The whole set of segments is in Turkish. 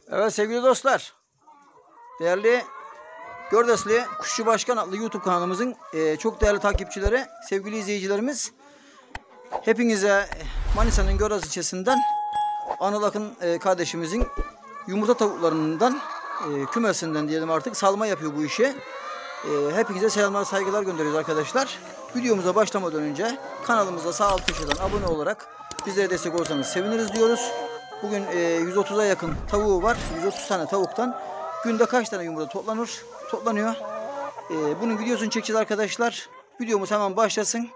Evet sevgili dostlar, değerli Gördesli Kuşçu Başkan adlı YouTube kanalımızın çok değerli takipçileri, sevgili izleyicilerimiz, hepinize Manisa'nın Gördesli ilçesinden Anıl Akın kardeşimizin yumurta tavuklarından, kümesinden diyelim artık, salma yapıyor bu işi. Hepinize selamlar, saygılar gönderiyoruz arkadaşlar. Videomuza başlamadan önce kanalımıza sağ alt köşeden abone olarak bizlere destek olursanız seviniriz diyoruz. Bugün 130'a yakın tavuğu var. 130 tane tavuktan günde kaç tane yumurta toplanıyor. Bunun videosunu çekeceğiz arkadaşlar. Videomuz hemen başlasın.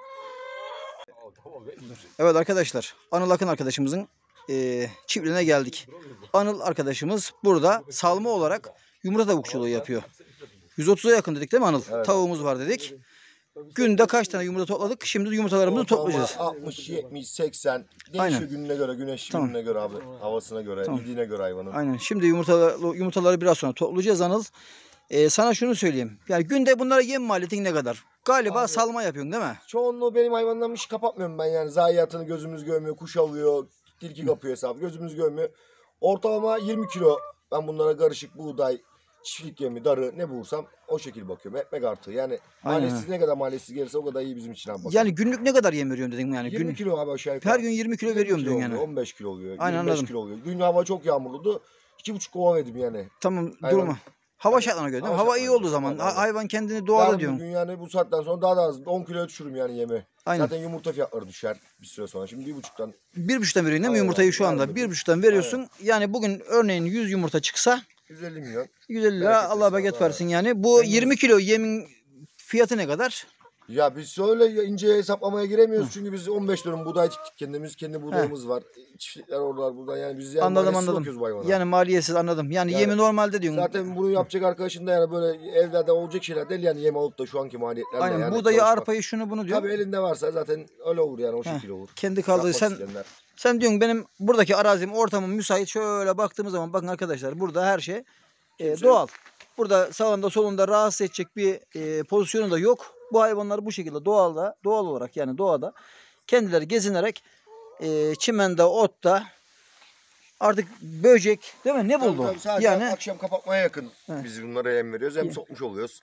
Evet arkadaşlar, Anıl Akın arkadaşımızın çiftliğine geldik. Anıl arkadaşımız burada salma olarak yumurta tavukçuluğu yapıyor. 130'a yakın dedik değil mi Anıl? Evet. Tavuğumuz var dedik. Günde kaç tane yumurta topladık? Şimdi yumurtalarımızı toplayacağız. 60, 70, 80. Değişiyor gününe göre, güneş gününe göre abi. Havasına göre, yediğine göre hayvanın. Aynen. Şimdi yumurtaları biraz sonra toplayacağız Anıl. Sana şunu söyleyeyim. Yani günde bunlara yem maliyetin ne kadar? Galiba abi, salma yapıyorsun değil mi? Çoğunluğu benim hayvanlarım hiç kapatmıyorum ben yani. Zayiatını gözümüz görmüyor, kuş alıyor, tilki kapıyor hesabı. Gözümüz görmüyor. Ortalama 20 kilo ben bunlara karışık buğday, çiftlik yemi, darı ne bulursam o şekilde bakıyorum. Ekmek artığı. Yani maliyesiz ne kadar maliyesiz gelirse o kadar iyi bizim için abi. Yani günlük ne kadar yem veriyorsun dedim yani. 20 kilo abi aşağı yukarı. Her gün 20 kilo veriyorum diyorsun yani. 15 kilo oluyor. Aynen, 25 anladım. kilo oluyor. Gün hava çok yağmurluydu. 2,5 kova verdim yani. Tamam, durma. Hava şartlarına göre değil mi? Hava iyi olduğu zaman hayvan kendini doğada diyorsun. Bugün yani bu saatten sonra daha da az 10 kiloya düşürürüm yani yemi. Aynen. Zaten yumurta fiyatları düşer bir süre sonra. Şimdi 1,5'tan. 1,5'tan veriyorsun değil mi yumurtayı şu anda? 1,5'tan veriyorsun. Aynen. Yani bugün örneğin 100 yumurta çıksa 150 milyon. 150 lira Allah bereket versin yani. Bu 20 kilo yemin fiyatı ne kadar? Ya biz öyle ince hesaplamaya giremiyoruz. Çünkü biz 15 dönüm buğday diktik kendimiz. Kendi buğdayımız var. Çiftlikler oralar buradan yani biz yani anladım. Yani maliyetsiz anladım. Yani yemi normalde diyorsun. Zaten bunu yapacak arkadaşın da yani böyle evlerde olacak şeyler değil yani yem alıp da şu anki maliyetlerle. Aynen yani buğdayı, arpayı, şunu bunu diyor. Tabii elinde varsa zaten öyle olur yani o şekilde olur. Kendi kaldığı sen diyorsun benim buradaki arazim, ortamım müsait. Şöyle baktığımız zaman bakın arkadaşlar, burada her şey doğal. Burada sağında solunda rahatsız edecek bir pozisyonu da yok. Bu hayvanlar bu şekilde doğal olarak yani doğada kendileri gezinerek çimende, otta, artık böcek değil mi? Ne buldu? Tabii, yani akşam kapatmaya yakın biz bunlara yem veriyoruz. Hem sokmuş oluyoruz.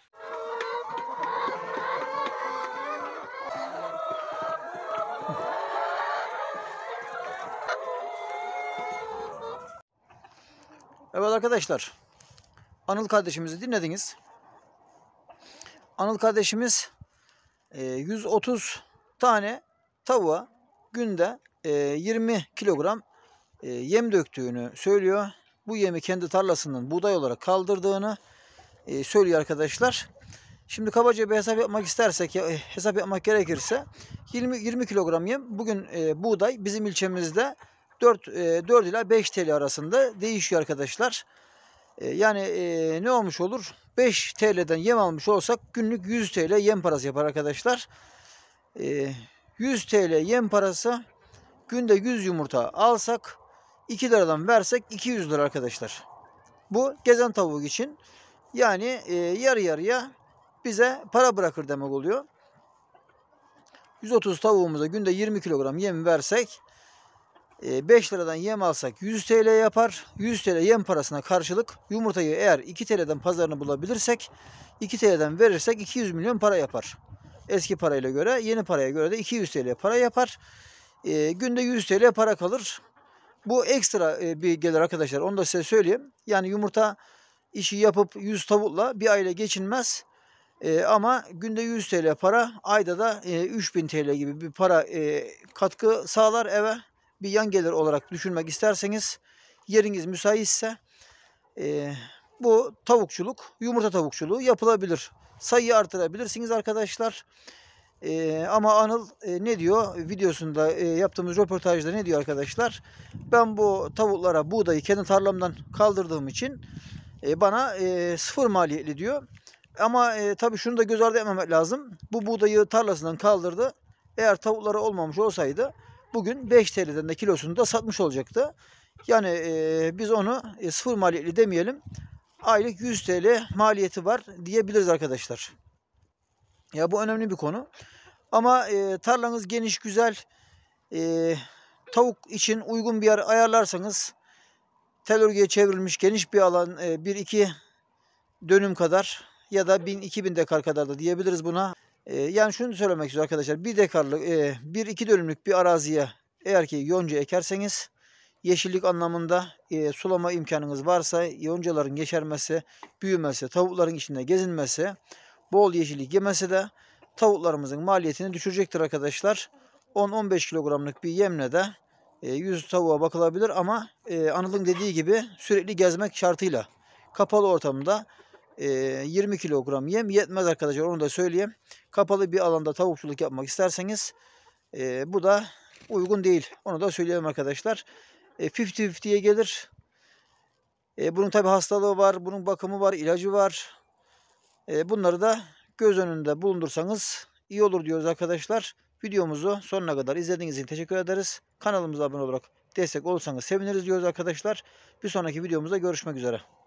Evet arkadaşlar, Anıl kardeşimizi dinlediniz. Anıl kardeşimiz 130 tane tavuğa günde 20 kilogram yem döktüğünü söylüyor. Bu yemi kendi tarlasından buğday olarak kaldırdığını söylüyor arkadaşlar. Şimdi kabaca bir hesap yapmak istersek, hesap yapmak gerekirse 20 kilogram yem bugün buğday bizim ilçemizde 4 ila 5 TL arasında değişiyor arkadaşlar. Yani ne olmuş olur? 5 TL'den yem almış olsak günlük 100 TL yem parası yapar arkadaşlar. 100 TL yem parası, günde 100 yumurta alsak 2 liradan versek 200 lira arkadaşlar. Bu gezen tavuk için yani yarı yarıya bize para bırakır demek oluyor. 130 tavuğumuza günde 20 kilogram yem versek 5 liradan yem alsak 100 TL yapar. 100 TL yem parasına karşılık yumurtayı eğer 2 TL'den pazarını bulabilirsek 2 TL'den verirsek 200 milyon para yapar. Eski parayla göre, yeni paraya göre de 200 TL para yapar. Günde 100 TL para kalır. Bu ekstra bir gelir arkadaşlar. Onu da size söyleyeyim. Yani yumurta işi yapıp 100 tavukla bir aile geçinmez. Ama günde 100 TL para, ayda da 3000 TL gibi bir para katkı sağlar eve. Bir yan gelir olarak düşünmek isterseniz, yeriniz müsaitse bu tavukçuluk, yumurta tavukçuluğu yapılabilir. Sayıyı artırabilirsiniz arkadaşlar. Ama Anıl ne diyor? Videosunda yaptığımız röportajda ne diyor arkadaşlar? Ben bu tavuklara buğdayı kendi tarlamdan kaldırdığım için bana sıfır maliyetli diyor. Ama tabii şunu da göz ardı etmemek lazım. Bu buğdayı tarlasından kaldırdı. Eğer tavukları olmamış olsaydı bugün 5 TL'den de kilosunu da satmış olacaktı. Yani biz onu sıfır maliyetli demeyelim. Aylık 100 TL maliyeti var diyebiliriz arkadaşlar. Ya bu önemli bir konu. Ama tarlanız geniş, güzel, tavuk için uygun bir yer ayarlarsanız tel örgüye çevrilmiş geniş bir alan, 1-2 dönüm kadar ya da 1000-2000 dekar kadar da diyebiliriz buna. Yani şunu söylemek istiyorum arkadaşlar. 1 dekarlık, 1-2 dönümlük bir araziye eğer ki yonca ekerseniz, yeşillik anlamında sulama imkanınız varsa, yoncaların yeşermesi, büyümesi, tavukların içinde gezinmesi, bol yeşillik yemesi de tavuklarımızın maliyetini düşürecektir arkadaşlar. 10-15 kilogramlık bir yemle de 100 tavuğa bakılabilir ama Anıl'ın dediği gibi sürekli gezmek şartıyla. Kapalı ortamda 20 kilogram yem yetmez arkadaşlar, onu da söyleyeyim. Kapalı bir alanda tavukçuluk yapmak isterseniz bu da uygun değil. Onu da söyleyelim arkadaşlar. 50-50'ye gelir. Bunun tabi hastalığı var, bunun bakımı var, ilacı var. Bunları da göz önünde bulundursanız iyi olur diyoruz arkadaşlar. Videomuzu sonuna kadar izlediğiniz için teşekkür ederiz. Kanalımıza abone olarak destek olursanız seviniriz diyoruz arkadaşlar. Bir sonraki videomuzda görüşmek üzere.